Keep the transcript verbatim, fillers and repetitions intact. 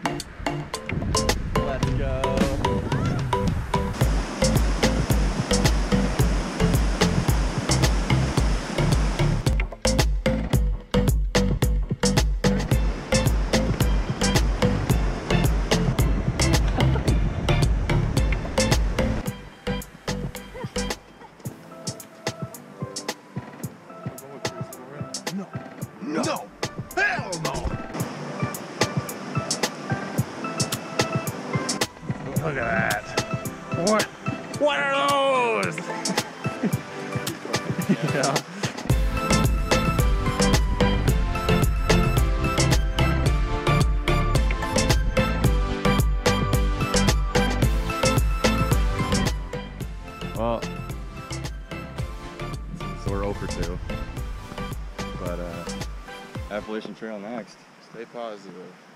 Let's go. No. No. Hell no. Look at that. What? What are those? Yeah. Well, so we're oh for two. But uh, Appalachian Trail next. Stay positive.